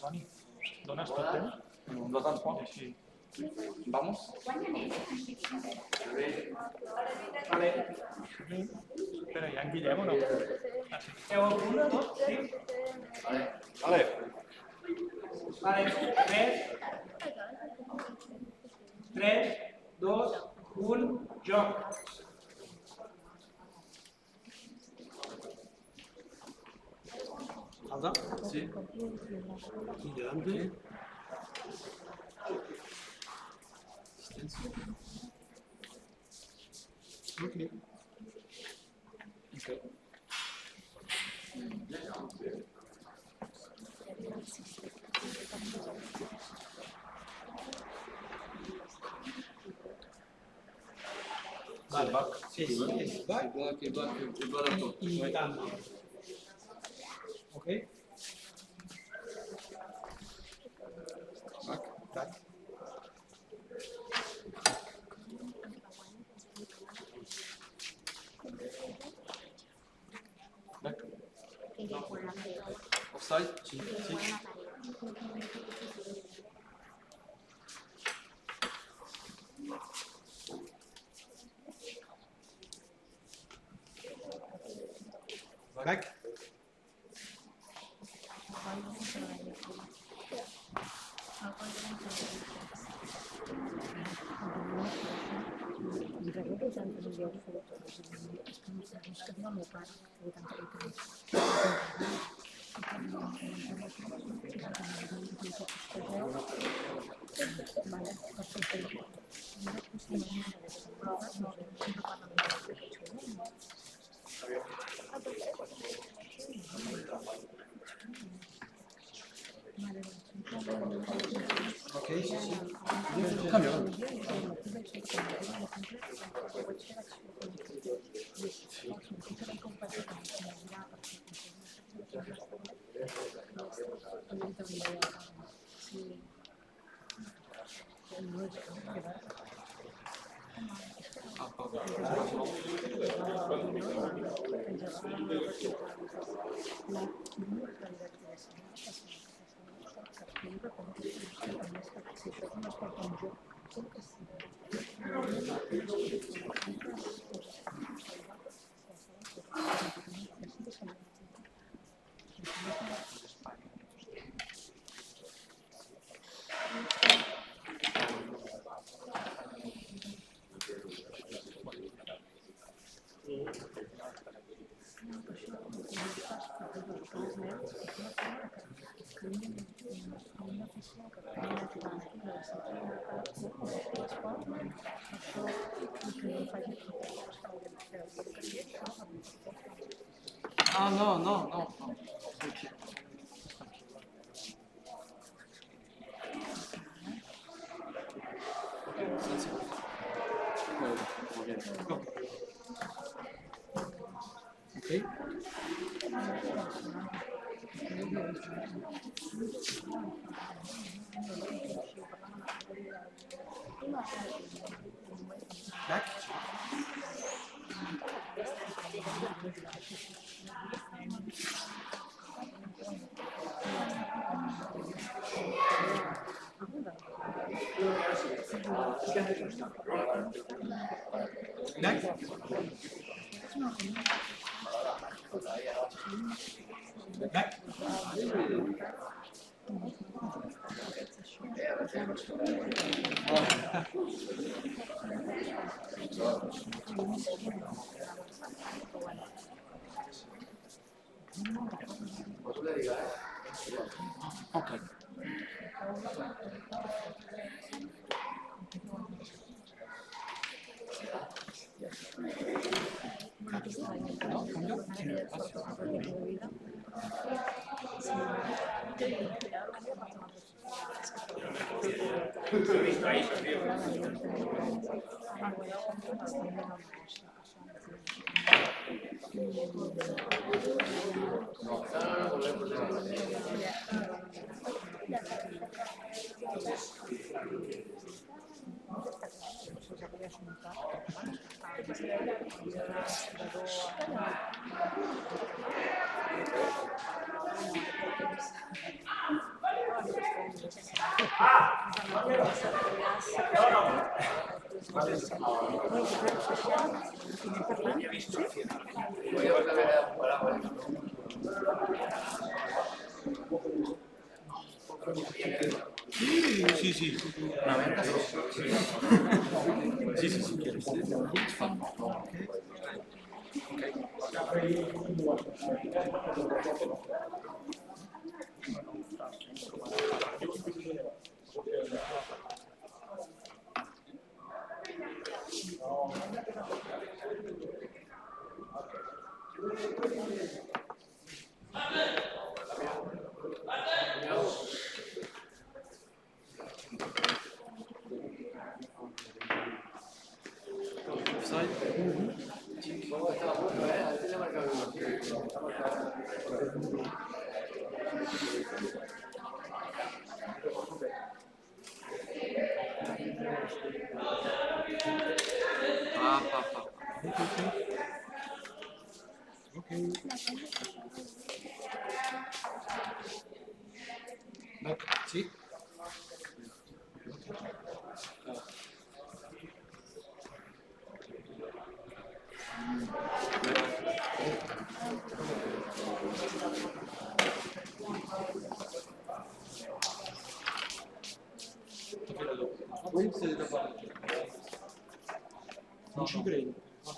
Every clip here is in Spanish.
Toni, dones tot temps? Dos ans poc. Així. Vamos. Vale. Espera, hi ha en Guillem o no? Ah, sí. Heu el punt tot? Sí? Vale. Vale. 3, 2, 1, joc. ¿Alda? Sí. ¿Y delante? Ok. Vale, sí, es back y tanto. Ok. Back. Offside. Sí. Back. Ok, sí. Cambio. Ah, no. Ok. Ok. Back. Back. Back. Ok. No, cambio. Sì, sì, sì. Sì, sì, sì, chiarissimo. Ok. Back, sì. Questo è da fare. Non ci credo.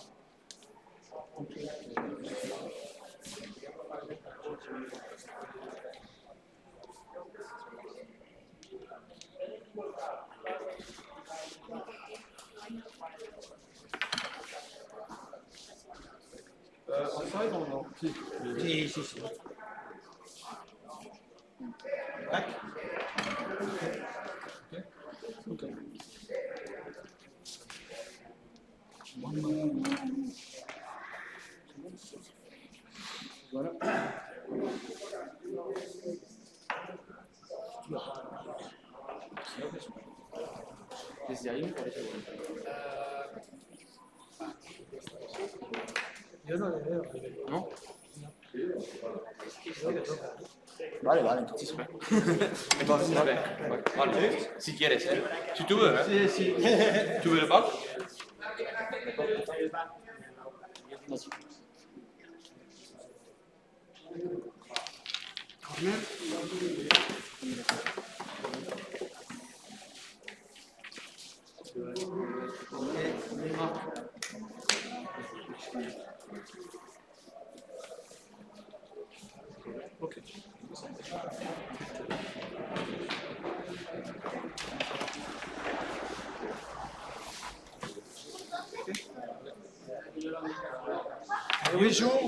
Offside o no? Sì. Sì, sì, sì. Back. Ok. Ok. Guarda. Desde ahí me parece bueno. Yo no le veo. ¿No? Vale, vale, entonces ve. Entonces ve. Vale, si quieres, ¿eh? Si tú ves, ¿eh? Sí, sí. ¿Tú ves el back? Corner. Ok. Oui, joue.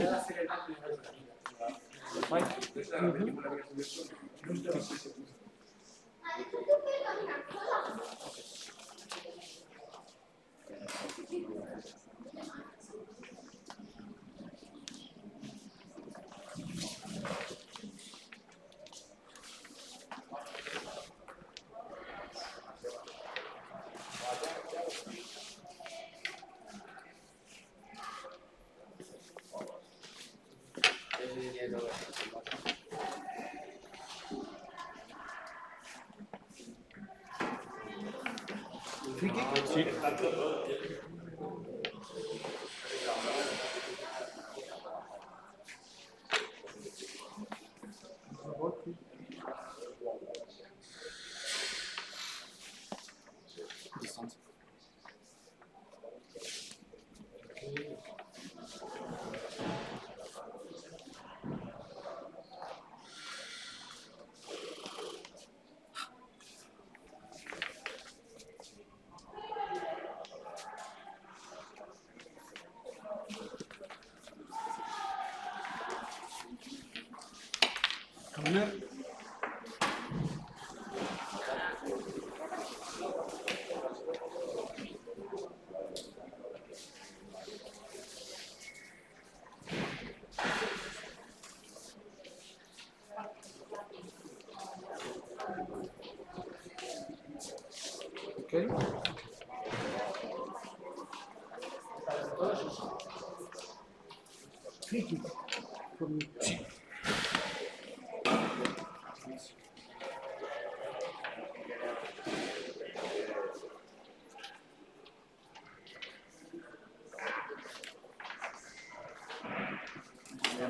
Free kick? Sì. Distanza. Corner. Ok. Free kick. Sì.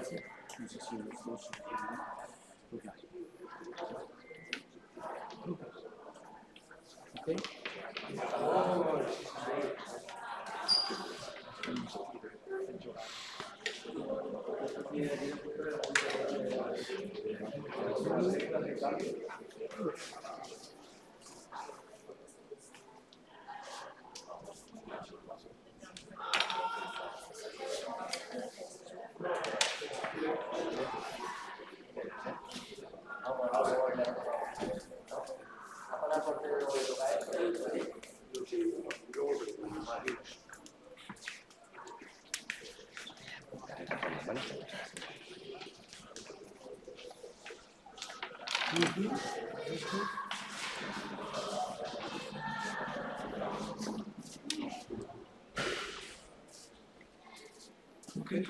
Okay.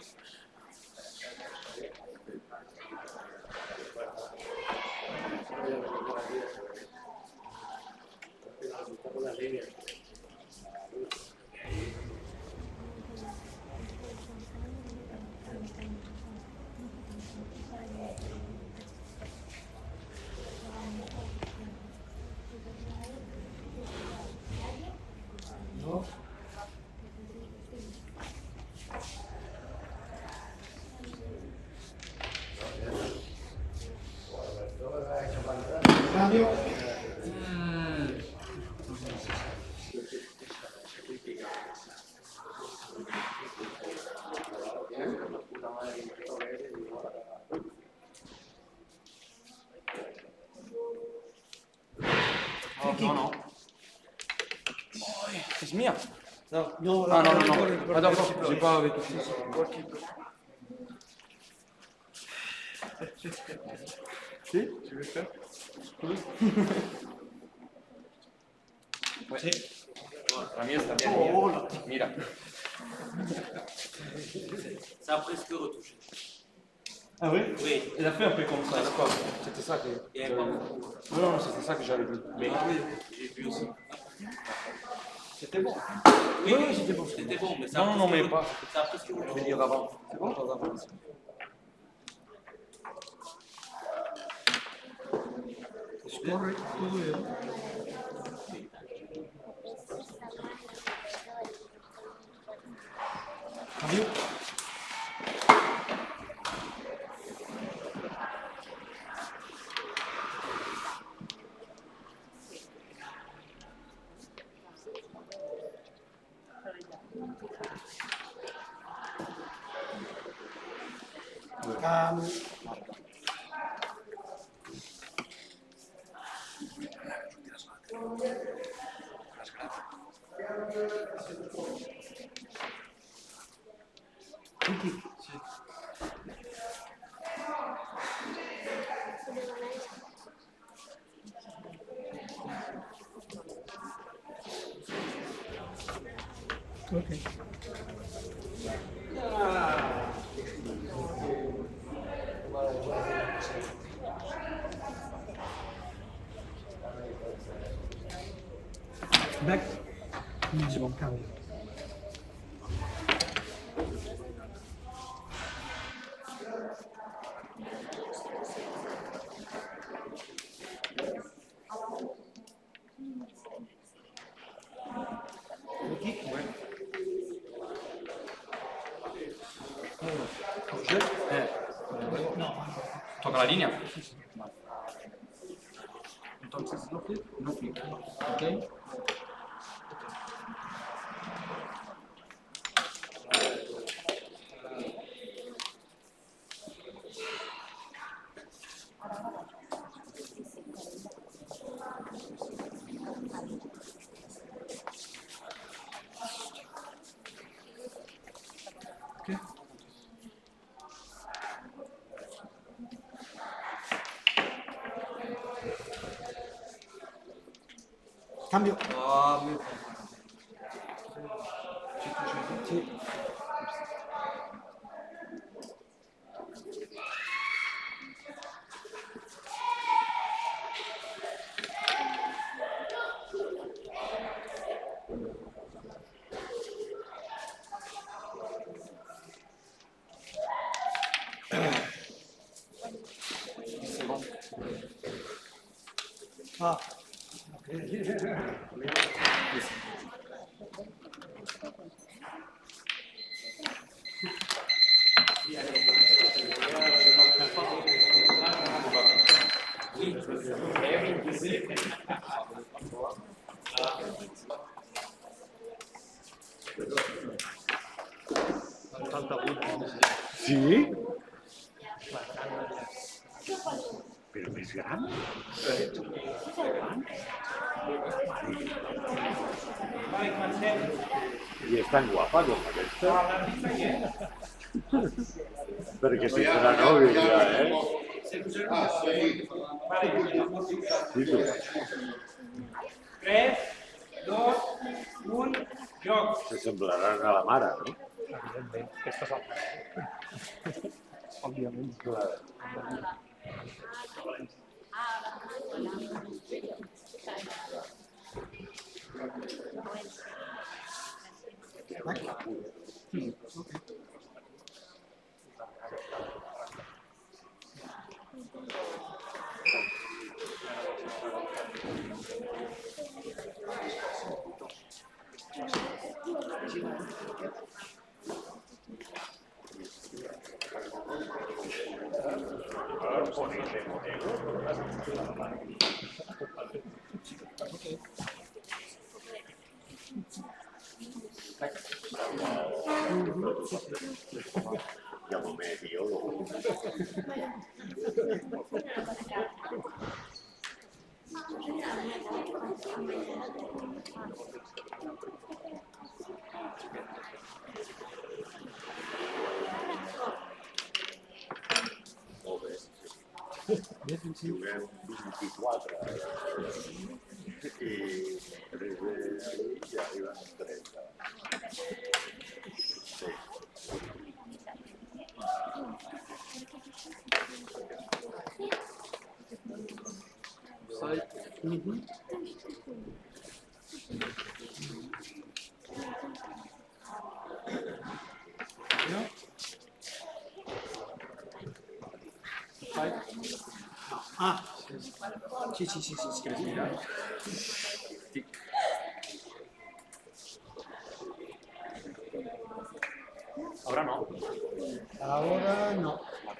No. Cambio. No, no. Es mía. Non, Ah, non, non, non. Attends, j'ai pas avec. Si, tu veux faire? Ouais. La mia está bien. Mira. Ça a presque retouché. Ah oui? Oui, Il a fait un peu comme ça, d'accord. C'était ça que. il n'y avait pas beaucoup. Non, non, c'était ça que j'avais vu. Mais j'ai vu aussi. C'était bon. Oui, oui, c'était bon. C'était bon, mais ça a Non, non, presque mais pas. Ça a presque Je vais retouché. dire avant. C'est bon, avant. Scorre todo eso. Cambio. Cambio. Okay. Back. Minimum cambio. Toca la línea. Entonces, no flip. No flip. Ok. Ok. Cambio. Sí. Ah, ok. Sí? Però més gran? I és tan guapa com aquesta? Perquè si serà nòvia ja, Sí, tu. 3, 2, 1, joc. Se semblaran a la mare, no? Evidentment, aquesta és el òbviament. Llamo medio. Molt bé. Juguem 24 i ja arriben 30. Sí. Ah, sí, sí, sí, sí, sí. Ahora no. Ahora no.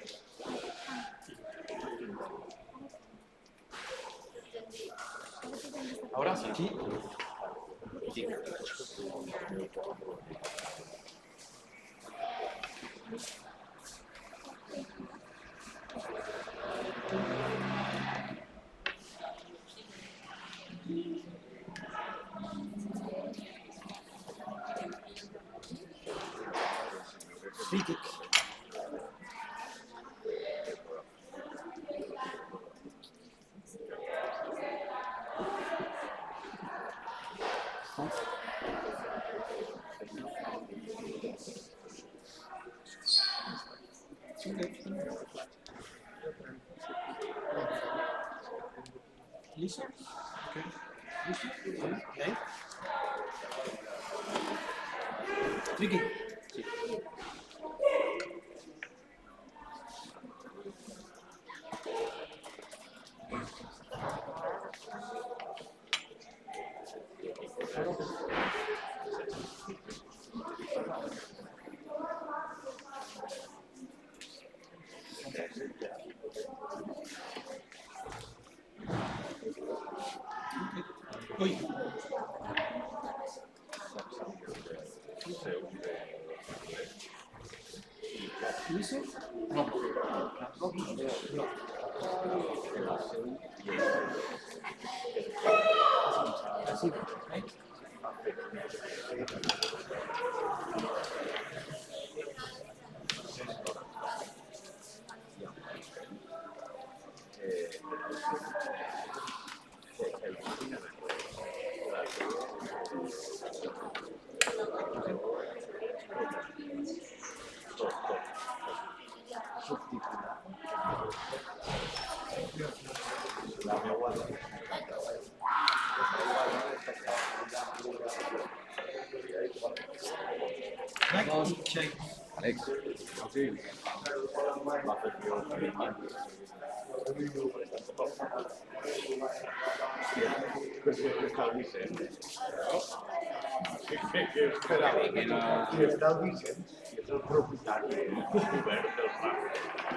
Ahora sí. Sí. Critic. ¿Listo? Okay. ¿Listo? ¿Okay? Tricky. Uy. ¿Listo? No. No. Así. Alex. Sí. Si està el Vicenç, si és el propietari obert del parc.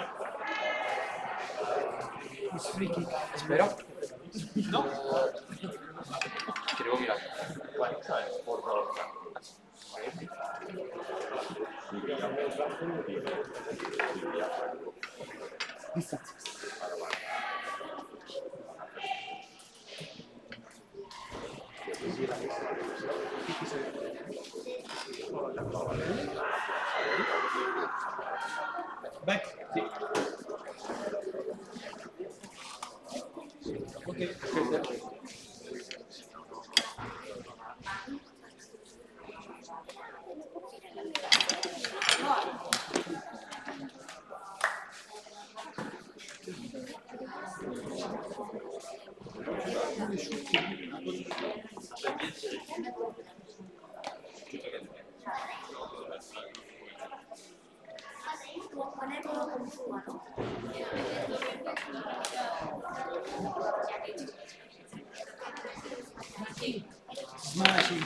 És free kick. Espera. No. Quiero mirar. Back. Sí. Ok. Smashing.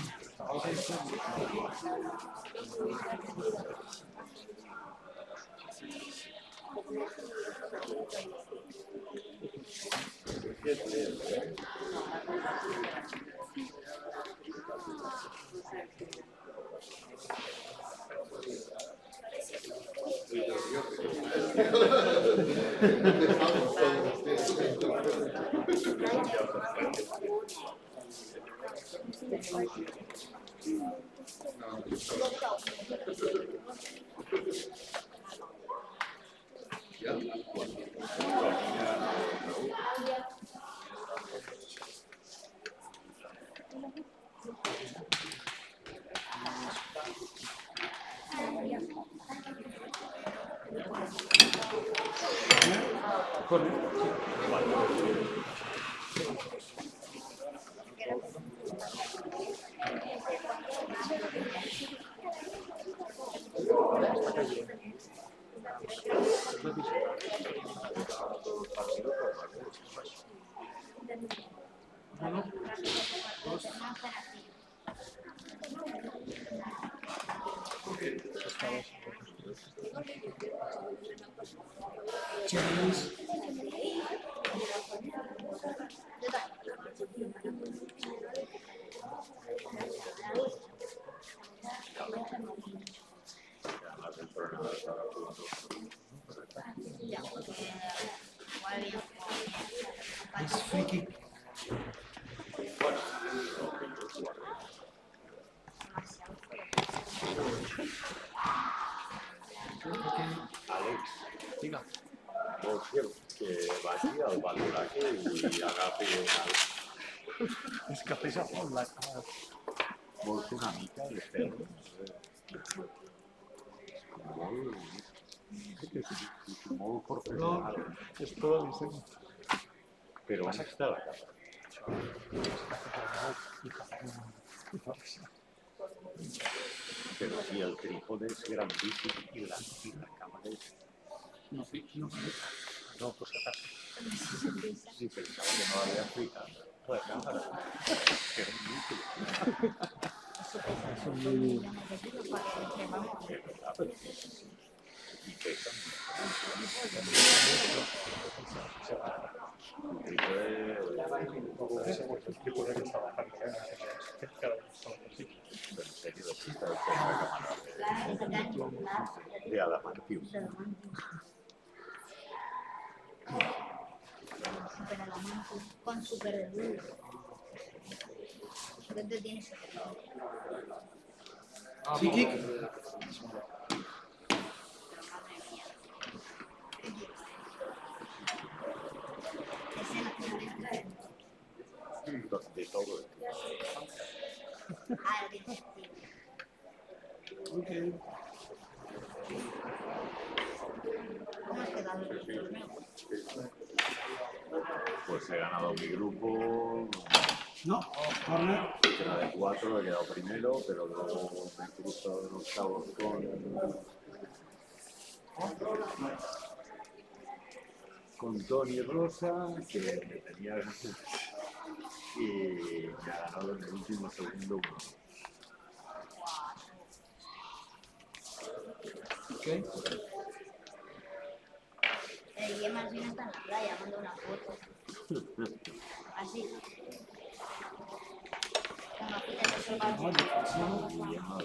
Challenge. Es free kick. Alex, vols que vagi al valoratge i agafi És que pesa molt la cara. vols una mica de ferro? Molt professional, És tot el disseny. però on està la casa? Però si el trípode és grandíssim i la càmera és... No, no. No, pues a casa. Sí, pensava que no l'havia explicat. La càmera. Que era inútil. I pesa. El trípode... El trípode que estava fabricant, que cada vegada estava així. En sèrio, després de la càmera. De adamantium. Con super luz. ¿Dónde tienes? Free kick. De todo. Ah, lo tienes. Ok. ¿Cómo has quedado en el torneo? Pues he ganado mi grupo. No, corner. Era de 4, he quedado primero, pero luego me he cruzado en octavos con con Tony Rosa, que le tenía ganas, y me ha ganado en el último segundo. Ok. Guillermo al final está en la playa, manda una foto. Así. Con la fita que se va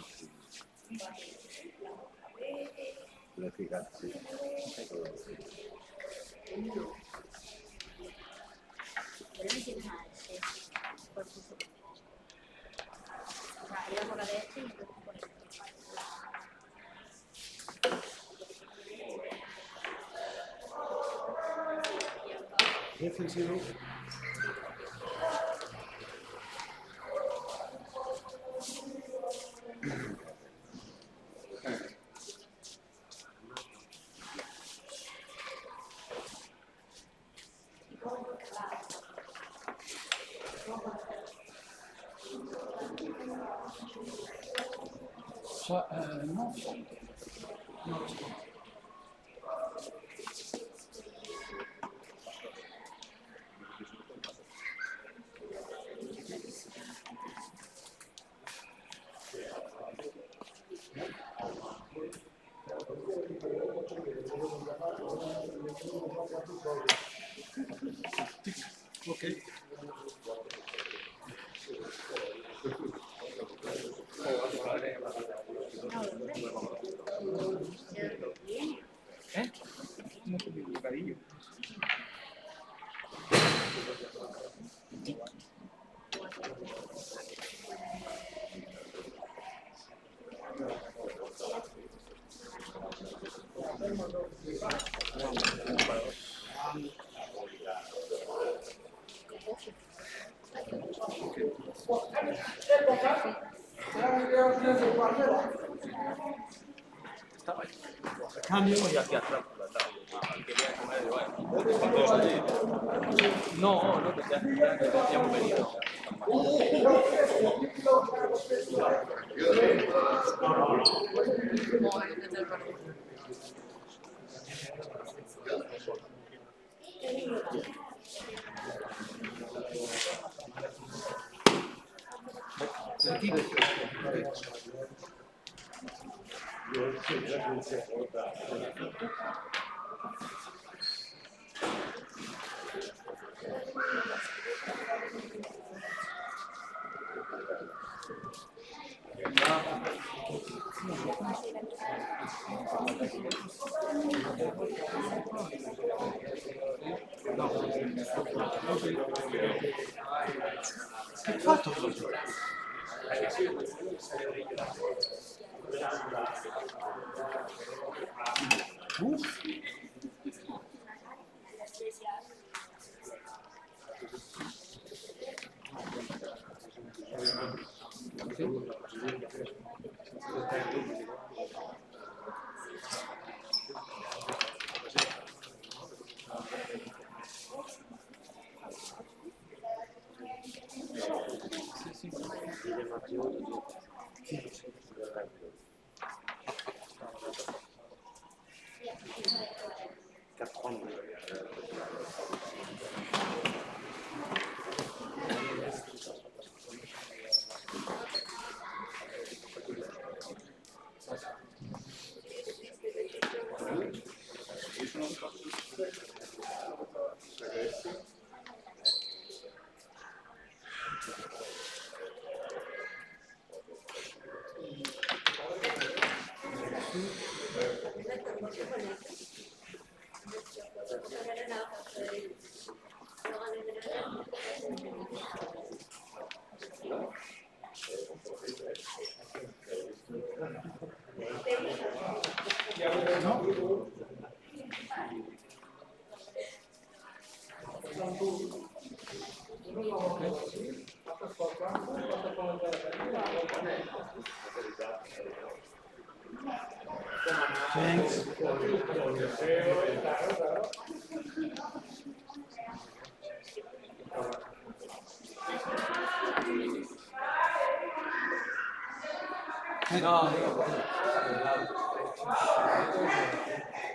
La fíjate. Pero no tiene nada de ser. Por supuesto. O sea, iba por la derecha y después por el Defensivo. No. No. Ok. ¿Eh? No sé, mi bocadillo. Cambio. Y aquí atrás, por atrás. Quería comer de bueno. No, no, que ya hemos venido. Fatto. Thanks. No,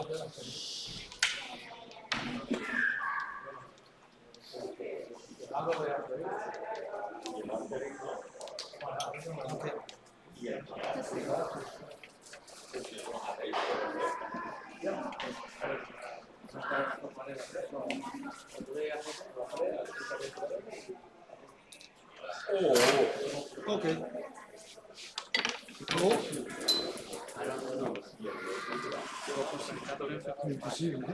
Ok. Imposible.